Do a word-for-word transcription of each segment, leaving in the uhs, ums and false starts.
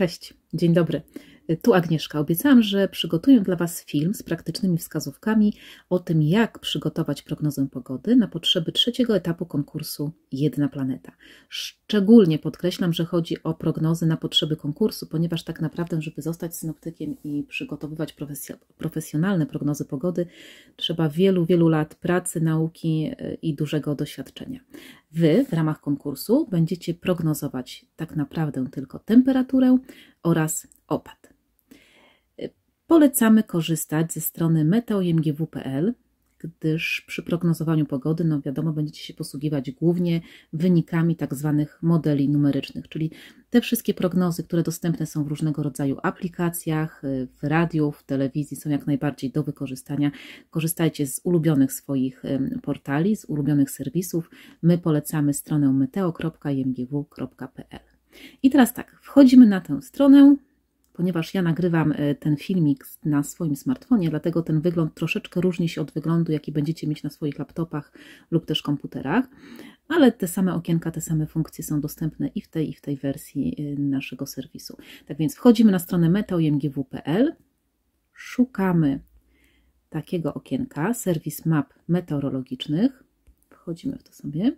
Cześć, dzień dobry. Tu Agnieszka. Obiecałam, że przygotuję dla Was film z praktycznymi wskazówkami o tym, jak przygotować prognozę pogody na potrzeby trzeciego etapu konkursu Jedna Planeta. Szczególnie podkreślam, że chodzi o prognozy na potrzeby konkursu, ponieważ tak naprawdę, żeby zostać synoptykiem i przygotowywać profesjonalne prognozy pogody, trzeba wielu, wielu lat pracy, nauki i dużego doświadczenia. Wy w ramach konkursu będziecie prognozować tak naprawdę tylko temperaturę oraz opad. Polecamy korzystać ze strony meteo m g w kropka p l, gdyż przy prognozowaniu pogody, no wiadomo, będziecie się posługiwać głównie wynikami tak zwanych modeli numerycznych, czyli te wszystkie prognozy, które dostępne są w różnego rodzaju aplikacjach, w radiu, w telewizji, są jak najbardziej do wykorzystania. Korzystajcie z ulubionych swoich portali, z ulubionych serwisów. My polecamy stronę meteo kropka m g w kropka p l. I teraz tak, wchodzimy na tę stronę. Ponieważ ja nagrywam ten filmik na swoim smartfonie, dlatego ten wygląd troszeczkę różni się od wyglądu, jaki będziecie mieć na swoich laptopach lub też komputerach, ale te same okienka, te same funkcje są dostępne i w tej, i w tej wersji naszego serwisu. Tak więc wchodzimy na stronę meteo m g w kropka p l, szukamy takiego okienka, serwis map meteorologicznych, wchodzimy w to sobie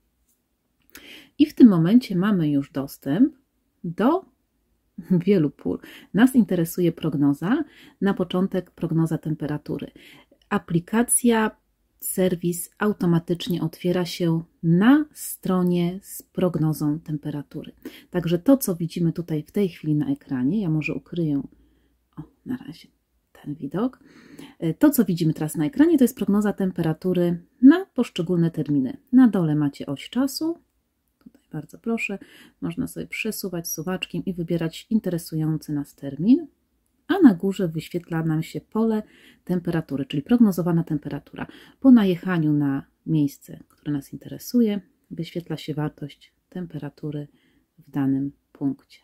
i w tym momencie mamy już dostęp do wielu pól. Nas interesuje prognoza, na początek prognoza temperatury. Aplikacja, serwis automatycznie otwiera się na stronie z prognozą temperatury. Także to, co widzimy tutaj w tej chwili na ekranie, ja może ukryję, o, na razie ten widok. To, co widzimy teraz na ekranie, to jest prognoza temperatury na poszczególne terminy. Na dole macie oś czasu. Bardzo proszę, można sobie przesuwać suwaczkiem i wybierać interesujący nas termin, a na górze wyświetla nam się pole temperatury, czyli prognozowana temperatura. Po najechaniu na miejsce, które nas interesuje, wyświetla się wartość temperatury w danym punkcie.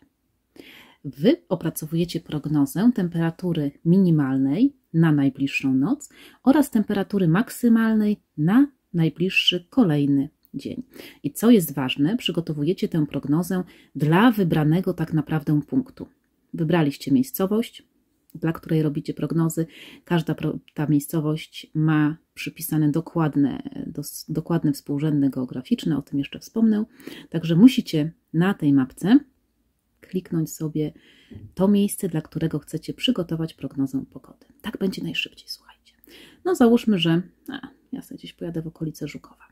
Wy opracowujecie prognozę temperatury minimalnej na najbliższą noc oraz temperatury maksymalnej na najbliższy kolejny dzień. I co jest ważne, przygotowujecie tę prognozę dla wybranego tak naprawdę punktu. Wybraliście miejscowość, dla której robicie prognozy. Każda ta miejscowość ma przypisane dokładne, dos, dokładne współrzędne geograficzne, o tym jeszcze wspomnę. Także musicie na tej mapce kliknąć sobie to miejsce, dla którego chcecie przygotować prognozę pogody. Tak będzie najszybciej, słuchajcie. No załóżmy, że a, ja sobie gdzieś pojadę w okolice Żukowa.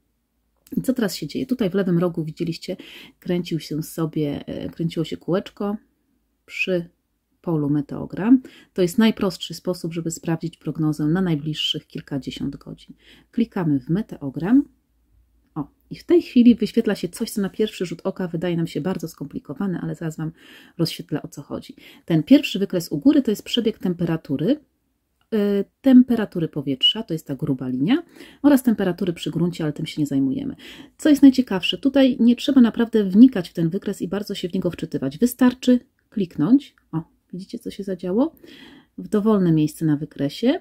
I co teraz się dzieje? Tutaj w lewym rogu widzieliście, kręcił się sobie, kręciło się kółeczko przy polu meteogram. To jest najprostszy sposób, żeby sprawdzić prognozę na najbliższych kilkadziesiąt godzin. Klikamy w meteogram. O, i w tej chwili wyświetla się coś, co na pierwszy rzut oka wydaje nam się bardzo skomplikowane, ale zaraz Wam rozświetlę, o co chodzi. Ten pierwszy wykres u góry to jest przebieg temperatury, temperatury powietrza, to jest ta gruba linia, oraz temperatury przy gruncie, ale tym się nie zajmujemy. Co jest najciekawsze, tutaj nie trzeba naprawdę wnikać w ten wykres i bardzo się w niego wczytywać. Wystarczy kliknąć, o, widzicie, co się zadziało, w dowolne miejsce na wykresie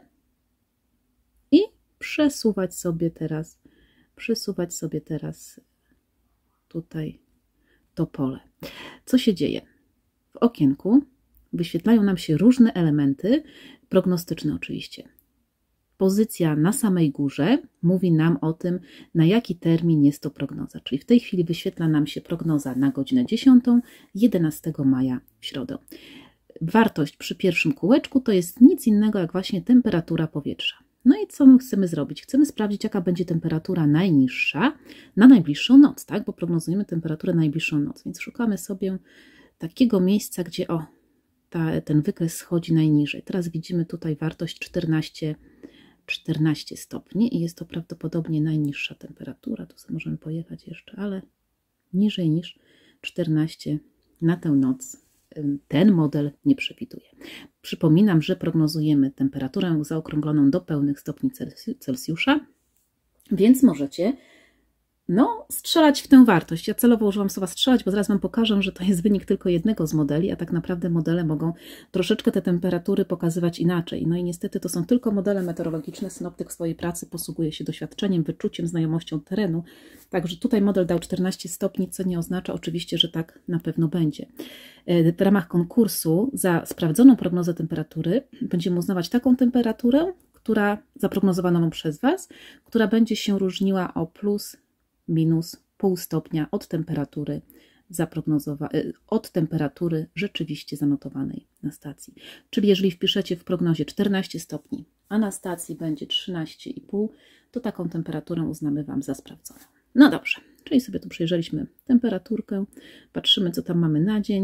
i przesuwać sobie teraz, przesuwać sobie teraz tutaj to pole. Co się dzieje? W okienku wyświetlają nam się różne elementy, prognostyczne oczywiście. Pozycja na samej górze mówi nam o tym, na jaki termin jest to prognoza. Czyli w tej chwili wyświetla nam się prognoza na godzinę dziesiątą, jedenastego maja w środę. Wartość przy pierwszym kółeczku to jest nic innego jak właśnie temperatura powietrza. No i co my chcemy zrobić? Chcemy sprawdzić, jaka będzie temperatura najniższa na najbliższą noc, tak? Bo prognozujemy temperaturę na najbliższą noc, więc szukamy sobie takiego miejsca, gdzie o, Ta, ten wykres schodzi najniżej. Teraz widzimy tutaj wartość czternaście, czternaście stopni i jest to prawdopodobnie najniższa temperatura. Tu sobie możemy pojechać jeszcze, ale niżej niż czternaście na tę noc ten model nie przewiduje. Przypominam, że prognozujemy temperaturę zaokrągloną do pełnych stopni Celsjusza, więc możecie no, strzelać w tę wartość. Ja celowo używam słowa strzelać, bo zaraz Wam pokażę, że to jest wynik tylko jednego z modeli, a tak naprawdę modele mogą troszeczkę te temperatury pokazywać inaczej. No i niestety to są tylko modele meteorologiczne. Synoptyk w swojej pracy posługuje się doświadczeniem, wyczuciem, znajomością terenu. Także tutaj model dał czternaście stopni, co nie oznacza oczywiście, że tak na pewno będzie. W ramach konkursu za sprawdzoną prognozę temperatury będziemy uznawać taką temperaturę, która zaprognozowana przez Was, która będzie się różniła o plus minus pół stopnia od temperatury zaprognozowanej, od temperatury rzeczywiście zanotowanej na stacji. Czyli jeżeli wpiszecie w prognozie czternaście stopni, a na stacji będzie trzynaście i pół, to taką temperaturę uznamy Wam za sprawdzoną. No dobrze, czyli sobie tu przejrzeliśmy temperaturkę, patrzymy, co tam mamy na dzień.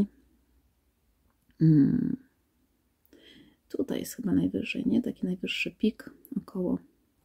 Hmm. Tutaj jest chyba najwyżej, nie? Taki najwyższy pik, około,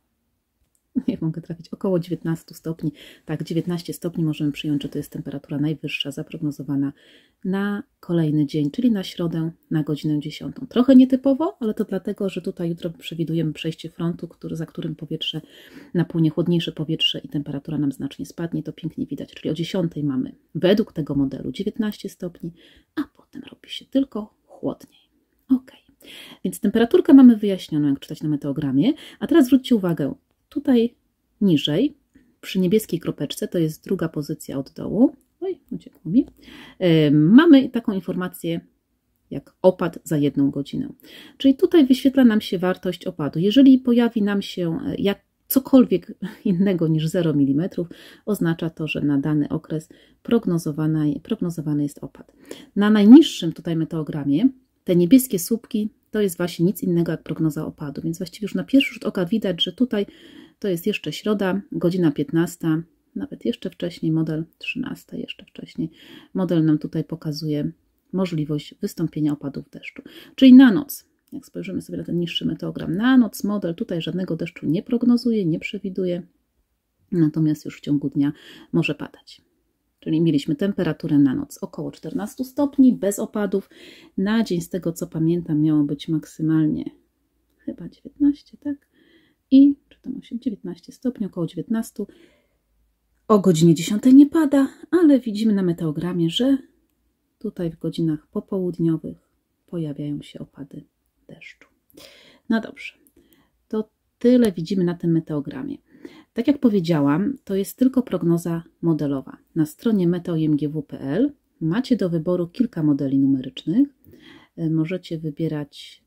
nie mogę trafić, około dziewiętnaście stopni. Tak, dziewiętnaście stopni możemy przyjąć, że to jest temperatura najwyższa zaprognozowana na kolejny dzień, czyli na środę na godzinę dziesiątą. Trochę nietypowo, ale to dlatego, że tutaj jutro przewidujemy przejście frontu, który, za którym powietrze napłynie chłodniejsze powietrze i temperatura nam znacznie spadnie. To pięknie widać, czyli o dziesiątej mamy według tego modelu dziewiętnaście stopni, a potem robi się tylko chłodniej. Ok. Więc temperaturkę mamy wyjaśnioną, jak czytać na meteogramie, a teraz zwróćcie uwagę, tutaj niżej, przy niebieskiej kropeczce, to jest druga pozycja od dołu, oj, uciekło mi, yy, mamy taką informację jak opad za jedną godzinę. Czyli tutaj wyświetla nam się wartość opadu. Jeżeli pojawi nam się jak cokolwiek innego niż zero milimetrów, oznacza to, że na dany okres prognozowany, prognozowany jest opad. Na najniższym tutaj meteogramie te niebieskie słupki to jest właśnie nic innego jak prognoza opadu, więc właściwie już na pierwszy rzut oka widać, że tutaj to jest jeszcze środa, godzina piętnasta, nawet jeszcze wcześniej, model trzynasta, jeszcze wcześniej. Model nam tutaj pokazuje możliwość wystąpienia opadów deszczu. Czyli na noc, jak spojrzymy sobie na ten niższy meteogram, na noc model tutaj żadnego deszczu nie prognozuje, nie przewiduje, natomiast już w ciągu dnia może padać. Czyli mieliśmy temperaturę na noc około czternaście stopni, bez opadów. Na dzień, z tego co pamiętam, miało być maksymalnie chyba dziewiętnaście, tak? I czy tam osiem, dziewiętnaście stopni, około dziewiętnaście. O godzinie dziesiątej nie pada, ale widzimy na meteogramie, że tutaj w godzinach popołudniowych pojawiają się opady deszczu. No dobrze, to tyle widzimy na tym meteogramie. Tak jak powiedziałam, to jest tylko prognoza modelowa. Na stronie meteo i m g w kropka p l macie do wyboru kilka modeli numerycznych. Możecie wybierać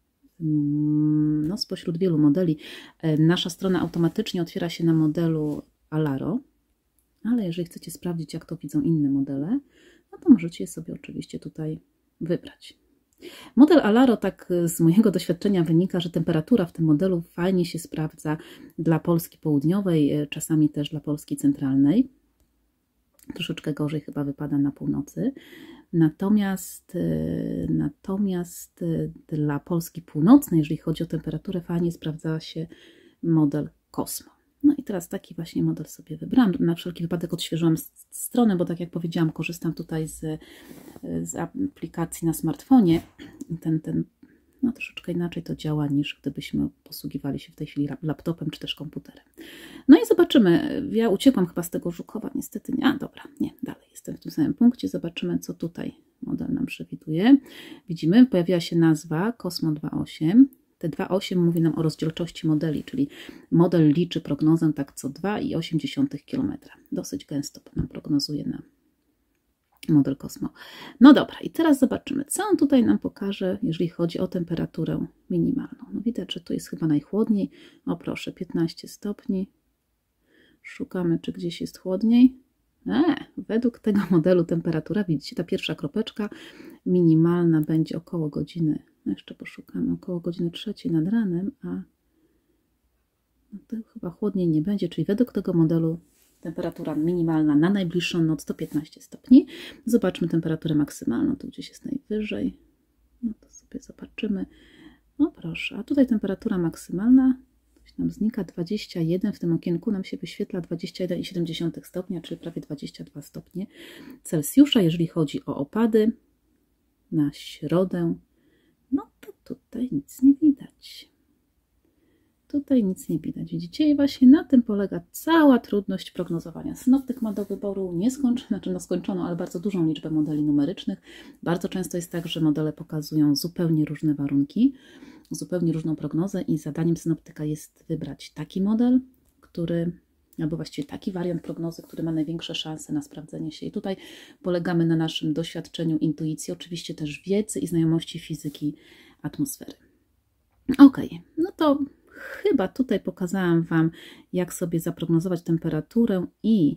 no, spośród wielu modeli. Nasza strona automatycznie otwiera się na modelu Alaro, ale jeżeli chcecie sprawdzić, jak to widzą inne modele, no to możecie je sobie oczywiście tutaj wybrać. Model Alaro, tak z mojego doświadczenia wynika, że temperatura w tym modelu fajnie się sprawdza dla Polski Południowej, czasami też dla Polski Centralnej. Troszeczkę gorzej chyba wypada na północy. Natomiast, natomiast dla Polski Północnej, jeżeli chodzi o temperaturę, fajnie sprawdza się model Cosmo. No i teraz taki właśnie model sobie wybrałam. Na wszelki wypadek odświeżyłam stronę, bo tak jak powiedziałam, korzystam tutaj z, z aplikacji na smartfonie. Ten, ten, no troszeczkę inaczej to działa, niż gdybyśmy posługiwali się w tej chwili laptopem czy też komputerem. No i zobaczymy. Ja uciekłam chyba z tego Żukowa, niestety nie. A dobra, nie, dalej jestem w tym samym punkcie. Zobaczymy, co tutaj model nam przewiduje. Widzimy, pojawiła się nazwa Cosmo dwa osiem. Te dwa osiem mówi nam o rozdzielczości modeli, czyli model liczy prognozę tak co dwa i osiem dziesiątych kilometra. Dosyć gęsto nam prognozuje na model Cosmo. No dobra, i teraz zobaczymy, co on tutaj nam pokaże, jeżeli chodzi o temperaturę minimalną. No widać, że tu jest chyba najchłodniej. O proszę, piętnaście stopni. Szukamy, czy gdzieś jest chłodniej. E, według tego modelu temperatura, widzicie, ta pierwsza kropeczka minimalna będzie około godziny, no jeszcze poszukamy, około godziny trzeciej nad ranem, a no to chyba chłodniej nie będzie, czyli według tego modelu temperatura minimalna na najbliższą noc to piętnaście stopni. Zobaczmy temperaturę maksymalną, tu gdzieś jest najwyżej. No to sobie zobaczymy. O proszę, a tutaj temperatura maksymalna, coś nam znika, dwadzieścia jeden, w tym okienku nam się wyświetla dwadzieścia jeden przecinek siedem stopnia, czyli prawie dwadzieścia dwa stopnie Celsjusza. Jeżeli chodzi o opady na środę, no to tutaj nic nie widać. tutaj nic nie widać. Widzicie? I właśnie na tym polega cała trudność prognozowania. Synoptyk ma do wyboru nieskończoną, znaczy no skończoną, ale bardzo dużą liczbę modeli numerycznych. Bardzo często jest tak, że modele pokazują zupełnie różne warunki, zupełnie różną prognozę i zadaniem synoptyka jest wybrać taki model, który, albo właściwie taki wariant prognozy, który ma największe szanse na sprawdzenie się. I tutaj polegamy na naszym doświadczeniu, intuicji, oczywiście też wiedzy i znajomości fizyki atmosfery. Ok, no to chyba tutaj pokazałam Wam, jak sobie zaprognozować temperaturę i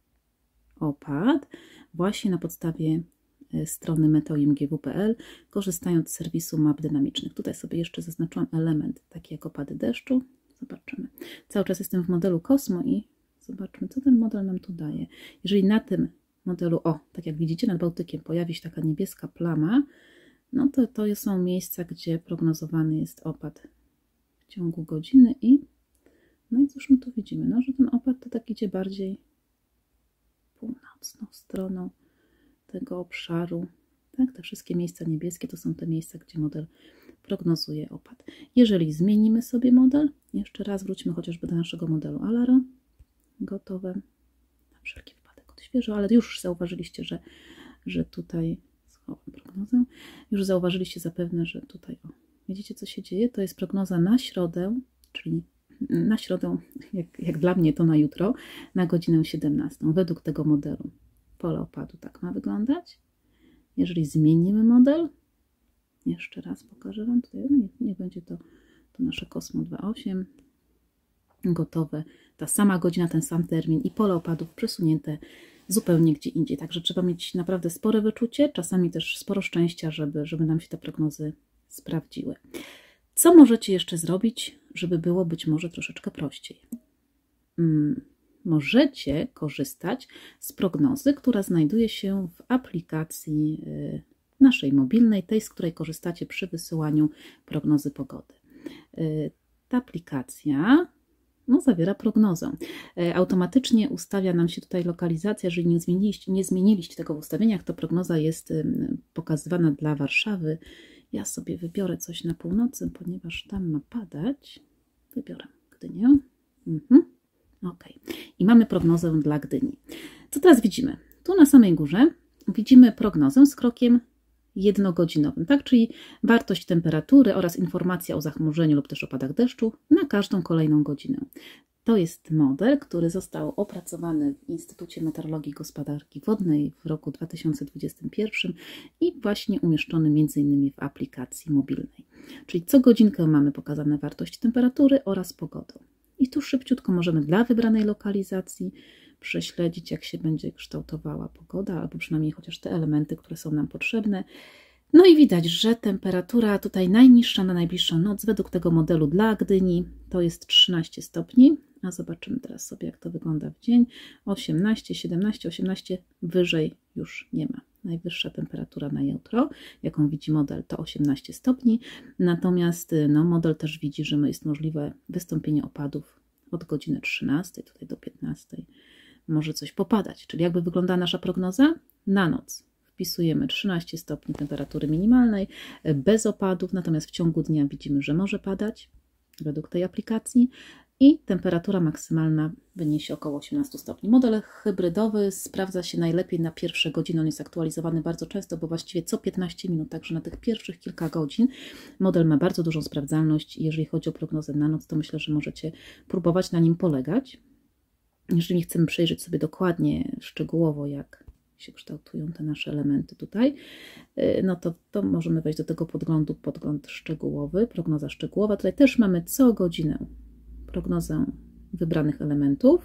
opad właśnie na podstawie strony meteo i m g w kropka p l, korzystając z serwisu map dynamicznych. Tutaj sobie jeszcze zaznaczyłam element taki jak opady deszczu. Zobaczymy. Cały czas jestem w modelu Cosmo i zobaczmy, co ten model nam tu daje. Jeżeli na tym modelu, o, tak jak widzicie, nad Bałtykiem pojawi się taka niebieska plama, no to to są miejsca, gdzie prognozowany jest opad w ciągu godziny i no i cóż my tu widzimy? No, że ten opad to tak idzie bardziej północną stroną tego obszaru. Tak, te wszystkie miejsca niebieskie to są te miejsca, gdzie model prognozuje opad. Jeżeli zmienimy sobie model, jeszcze raz wróćmy chociażby do naszego modelu Alaro. Gotowe. Na wszelki wypadek odświeżę, ale już zauważyliście, że, że tutaj schowam prognozę. Już zauważyliście zapewne, że tutaj, o, widzicie co się dzieje? To jest prognoza na środę, czyli na środę, jak, jak dla mnie to na jutro, na godzinę siedemnastą. Według tego modelu pole opadu tak ma wyglądać. Jeżeli zmienimy model, jeszcze raz pokażę Wam, tutaj no nie, nie będzie to, to nasze Cosmo dwa osiem, gotowe, ta sama godzina, ten sam termin i pole opadów przesunięte zupełnie gdzie indziej. Także trzeba mieć naprawdę spore wyczucie, czasami też sporo szczęścia, żeby, żeby nam się te prognozy sprawdziły. Co możecie jeszcze zrobić, żeby było być może troszeczkę prościej? Hmm. Możecie korzystać z prognozy, która znajduje się w aplikacji naszej mobilnej, tej, z której korzystacie przy wysyłaniu prognozy pogody. Ta aplikacja no, zawiera prognozę. Automatycznie ustawia nam się tutaj lokalizacja, jeżeli nie zmieniliście, nie zmieniliście tego w ustawieniach, to prognoza jest pokazywana dla Warszawy. Ja sobie wybiorę coś na północy, ponieważ tam ma padać. Wybiorę Gdynię. Mhm. Ok. I mamy prognozę dla Gdyni. Co teraz widzimy? Tu na samej górze widzimy prognozę z krokiem jednogodzinowym, tak? Czyli wartość temperatury oraz informacja o zachmurzeniu lub też opadach deszczu na każdą kolejną godzinę. To jest model, który został opracowany w Instytucie Meteorologii i Gospodarki Wodnej w roku dwa tysiące dwudziestym pierwszym i właśnie umieszczony między innymi w aplikacji mobilnej. Czyli co godzinkę mamy pokazane wartość temperatury oraz pogodę. I tu szybciutko możemy dla wybranej lokalizacji prześledzić, jak się będzie kształtowała pogoda, albo przynajmniej chociaż te elementy, które są nam potrzebne. No i widać, że temperatura tutaj najniższa na najbliższą noc według tego modelu dla Gdyni to jest trzynaście stopni, a zobaczymy teraz sobie, jak to wygląda w dzień. osiemnaście, siedemnaście, osiemnaście, wyżej już nie ma. Najwyższa temperatura na jutro, jaką widzi model, to osiemnaście stopni, natomiast no, model też widzi, że jest możliwe wystąpienie opadów od godziny trzynastej tutaj do piętnastej. Może coś popadać, czyli jakby wygląda nasza prognoza? Na noc wpisujemy trzynaście stopni temperatury minimalnej, bez opadów, natomiast w ciągu dnia widzimy, że może padać według tej aplikacji i temperatura maksymalna wyniesie około osiemnaście stopni. Model hybrydowy sprawdza się najlepiej na pierwsze godziny, on jest aktualizowany bardzo często, bo właściwie co piętnaście minut, także na tych pierwszych kilka godzin model ma bardzo dużą sprawdzalność i jeżeli chodzi o prognozę na noc, to myślę, że możecie próbować na nim polegać. Jeżeli chcemy przejrzeć sobie dokładnie, szczegółowo, jak się kształtują te nasze elementy tutaj, no to, to możemy wejść do tego podglądu, podgląd szczegółowy, prognoza szczegółowa. Tutaj też mamy co godzinę prognozę wybranych elementów.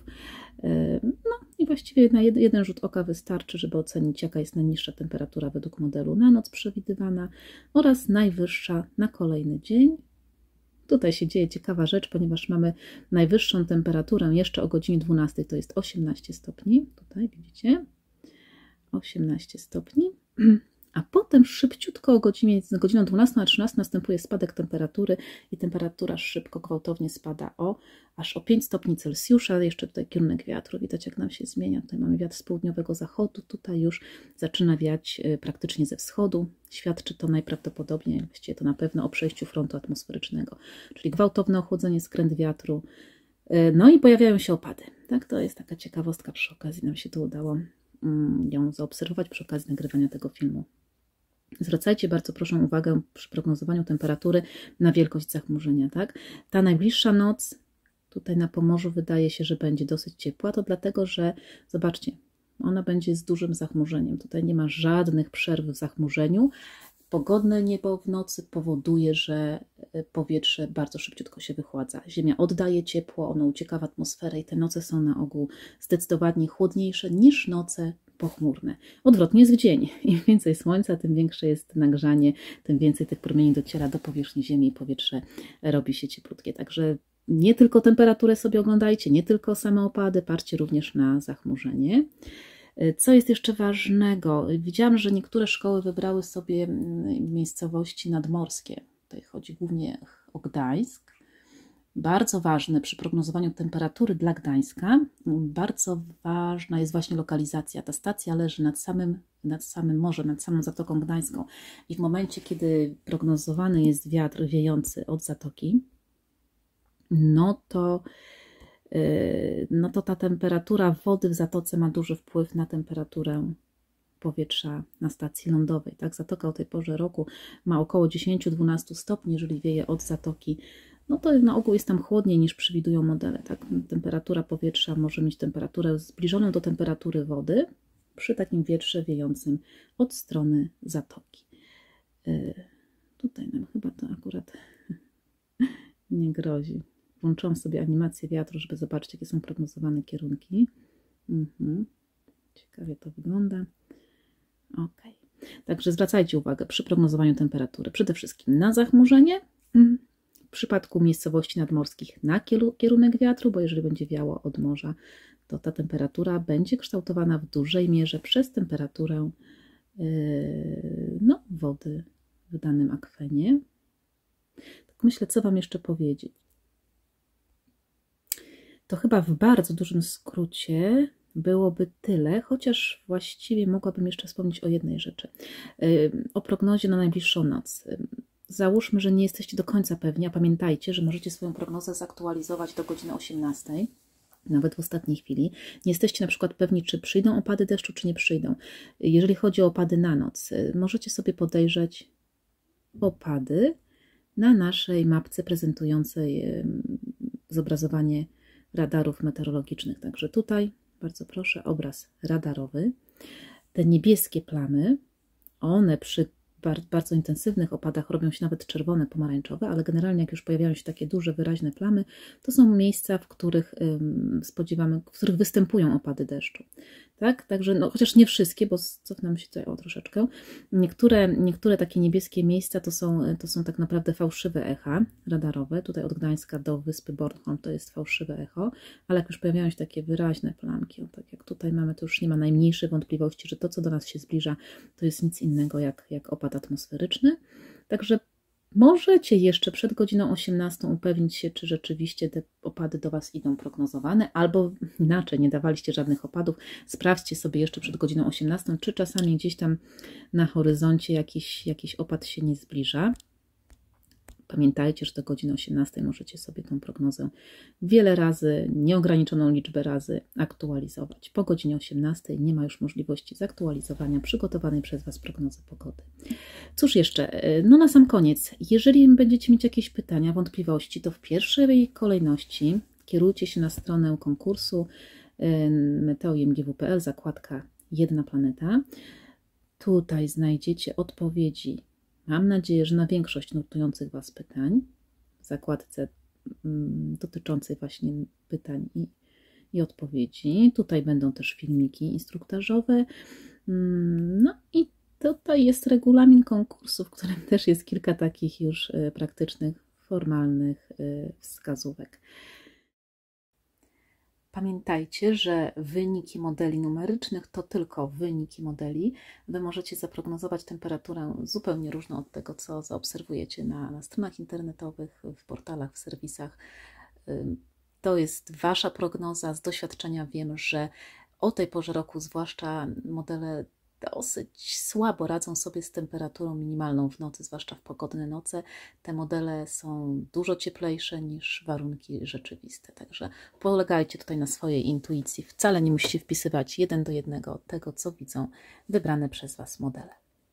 No i właściwie na jeden rzut oka wystarczy, żeby ocenić, jaka jest najniższa temperatura według modelu na noc przewidywana oraz najwyższa na kolejny dzień. Tutaj się dzieje ciekawa rzecz, ponieważ mamy najwyższą temperaturę jeszcze o godzinie dwunastej, to jest osiemnaście stopni. Tutaj widzicie, osiemnaście stopni. a potem szybciutko o godzinie, między godziną dwunastą a trzynastą następuje spadek temperatury i temperatura szybko, gwałtownie spada o aż o pięć stopni Celsjusza. Jeszcze tutaj kierunek wiatru, widać jak nam się zmienia. Tutaj mamy wiatr z południowego zachodu, tutaj już zaczyna wiać praktycznie ze wschodu. Świadczy to najprawdopodobniej, właściwie to na pewno o przejściu frontu atmosferycznego, czyli gwałtowne ochłodzenie, skręt wiatru. No i pojawiają się opady. Tak, to jest taka ciekawostka, przy okazji nam się to udało ją zaobserwować przy okazji nagrywania tego filmu. Zwracajcie bardzo proszę uwagę przy prognozowaniu temperatury na wielkość zachmurzenia. Tak? Ta najbliższa noc tutaj na Pomorzu wydaje się, że będzie dosyć ciepła, to dlatego, że zobaczcie, ona będzie z dużym zachmurzeniem. Tutaj nie ma żadnych przerw w zachmurzeniu. Pogodne niebo w nocy powoduje, że powietrze bardzo szybciutko się wychładza. Ziemia oddaje ciepło, ono ucieka w atmosferę i te noce są na ogół zdecydowanie chłodniejsze niż noce pochmurne. Odwrotnie jest w dzień. Im więcej słońca, tym większe jest nagrzanie, tym więcej tych promieni dociera do powierzchni Ziemi i powietrze robi się cieplutkie. Także nie tylko temperaturę sobie oglądajcie, nie tylko same opady, patrzcie również na zachmurzenie. Co jest jeszcze ważnego? Widziałam, że niektóre szkoły wybrały sobie miejscowości nadmorskie. Tutaj chodzi głównie o Gdańsk. Bardzo ważne przy prognozowaniu temperatury dla Gdańska, bardzo ważna jest właśnie lokalizacja. Ta stacja leży nad samym, nad samym morzem, nad samą Zatoką Gdańską i w momencie, kiedy prognozowany jest wiatr wiejący od zatoki, no to no to ta temperatura wody w zatoce ma duży wpływ na temperaturę powietrza na stacji lądowej. Tak? Zatoka o tej porze roku ma około dziesięć do dwunastu stopni, jeżeli wieje od zatoki. No to na ogół jest tam chłodniej niż przewidują modele. Tak? Temperatura powietrza może mieć temperaturę zbliżoną do temperatury wody przy takim wietrze wiejącym od strony zatoki. Yy, tutaj nam chyba to akurat nie grozi. Włączyłam sobie animację wiatru, żeby zobaczyć, jakie są prognozowane kierunki. Mhm. Ciekawie to wygląda. Ok. Także zwracajcie uwagę przy prognozowaniu temperatury przede wszystkim na zachmurzenie, w przypadku miejscowości nadmorskich na kierunek wiatru, bo jeżeli będzie wiało od morza, to ta temperatura będzie kształtowana w dużej mierze przez temperaturę yy, no, wody w danym akwenie. Tak myślę, co Wam jeszcze powiedzieć. To chyba w bardzo dużym skrócie byłoby tyle, chociaż właściwie mogłabym jeszcze wspomnieć o jednej rzeczy. O prognozie na najbliższą noc. Załóżmy, że nie jesteście do końca pewni, a pamiętajcie, że możecie swoją prognozę zaktualizować do godziny osiemnastej, nawet w ostatniej chwili. Nie jesteście na przykład pewni, czy przyjdą opady deszczu, czy nie przyjdą. Jeżeli chodzi o opady na noc, możecie sobie podejrzeć opady na naszej mapce prezentującej zobrazowanie radarów meteorologicznych. Także tutaj, bardzo proszę, obraz radarowy. Te niebieskie plamy, one przy bardzo intensywnych opadach robią się nawet czerwone, pomarańczowe, ale generalnie jak już pojawiają się takie duże, wyraźne plamy, to są miejsca, w których spodziewamy, w których występują opady deszczu. Tak? Także, no, chociaż nie wszystkie, bo cofnę się tutaj o troszeczkę. Niektóre, niektóre takie niebieskie miejsca to są, to są tak naprawdę fałszywe echa radarowe. Tutaj od Gdańska do wyspy Bornholm to jest fałszywe echo, ale jak już pojawiają się takie wyraźne plamki, o, tak jak tutaj mamy, to już nie ma najmniejszej wątpliwości, że to, co do nas się zbliża, to jest nic innego jak, jak opad atmosferyczny. Także możecie jeszcze przed godziną osiemnastą upewnić się, czy rzeczywiście te opady do Was idą prognozowane, albo inaczej, nie dawaliście żadnych opadów. Sprawdźcie sobie jeszcze przed godziną osiemnastą, czy czasami gdzieś tam na horyzoncie jakiś, jakiś opad się nie zbliża. Pamiętajcie, że do godziny osiemnastej możecie sobie tą prognozę wiele razy, nieograniczoną liczbę razy aktualizować. Po godzinie osiemnastej nie ma już możliwości zaktualizowania przygotowanej przez Was prognozy pogody. Cóż jeszcze? No na sam koniec, jeżeli będziecie mieć jakieś pytania, wątpliwości, to w pierwszej kolejności kierujcie się na stronę konkursu meteo i m g w kropka p l, zakładka Jedna Planeta. Tutaj znajdziecie odpowiedzi, mam nadzieję, że na większość nurtujących Was pytań, w zakładce dotyczącej właśnie pytań i, i odpowiedzi. Tutaj będą też filmiki instruktażowe. No i tutaj jest regulamin konkursu, w którym też jest kilka takich już praktycznych, formalnych wskazówek. Pamiętajcie, że wyniki modeli numerycznych to tylko wyniki modeli. Wy możecie zaprognozować temperaturę zupełnie różną od tego, co zaobserwujecie na, na stronach internetowych, w portalach, w serwisach. To jest Wasza prognoza. Z doświadczenia wiem, że o tej porze roku, zwłaszcza modele dosyć słabo radzą sobie z temperaturą minimalną w nocy, zwłaszcza w pogodne noce. Te modele są dużo cieplejsze niż warunki rzeczywiste, także polegajcie tutaj na swojej intuicji. Wcale nie musicie wpisywać jeden do jednego tego, co widzą wybrane przez Was modele.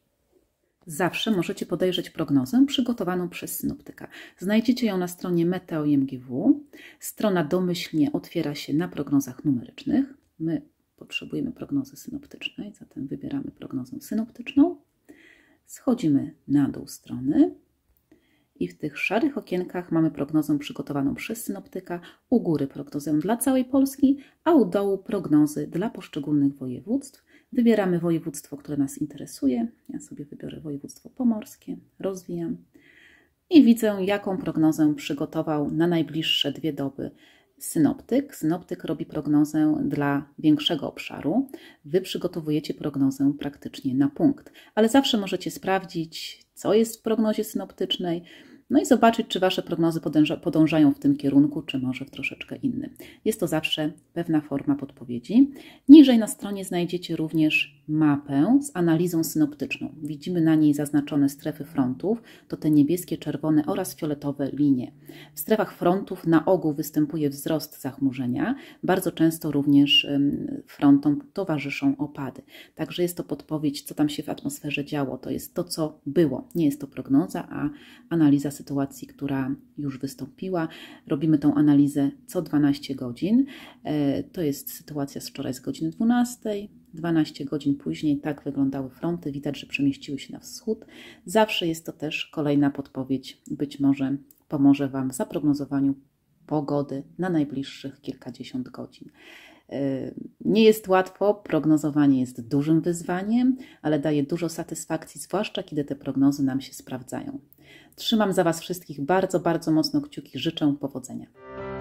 Zawsze możecie podejrzeć prognozę przygotowaną przez synoptyka. Znajdziecie ją na stronie Meteo I M G W. Strona domyślnie otwiera się na prognozach numerycznych. My potrzebujemy prognozy synoptycznej, zatem wybieramy prognozę synoptyczną. Schodzimy na dół strony i w tych szarych okienkach mamy prognozę przygotowaną przez synoptyka. U góry prognozę dla całej Polski, a u dołu prognozy dla poszczególnych województw. Wybieramy województwo, które nas interesuje. Ja sobie wybiorę województwo pomorskie, rozwijam i widzę, jaką prognozę przygotował na najbliższe dwie doby synoptyk. Synoptyk robi prognozę dla większego obszaru. Wy przygotowujecie prognozę praktycznie na punkt, ale zawsze możecie sprawdzić, co jest w prognozie synoptycznej, no i zobaczyć, czy Wasze prognozy podążają w tym kierunku, czy może w troszeczkę innym. Jest to zawsze pewna forma podpowiedzi. Niżej na stronie znajdziecie również mapę z analizą synoptyczną. Widzimy na niej zaznaczone strefy frontów, to te niebieskie, czerwone oraz fioletowe linie. W strefach frontów na ogół występuje wzrost zachmurzenia. Bardzo często również frontom towarzyszą opady. Także jest to podpowiedź, co tam się w atmosferze działo. To jest to, co było. Nie jest to prognoza, a analiza sytuacji, która już wystąpiła. Robimy tą analizę co dwanaście godzin. To jest sytuacja z wczoraj z godziny dwunastej. dwanaście godzin później tak wyglądały fronty. Widać, że przemieściły się na wschód. Zawsze jest to też kolejna podpowiedź. Być może pomoże Wam w zaprognozowaniu pogody na najbliższych kilkadziesiąt godzin. Nie jest łatwo, prognozowanie jest dużym wyzwaniem, ale daje dużo satysfakcji, zwłaszcza kiedy te prognozy nam się sprawdzają. Trzymam za Was wszystkich bardzo, bardzo mocno kciuki, życzę powodzenia.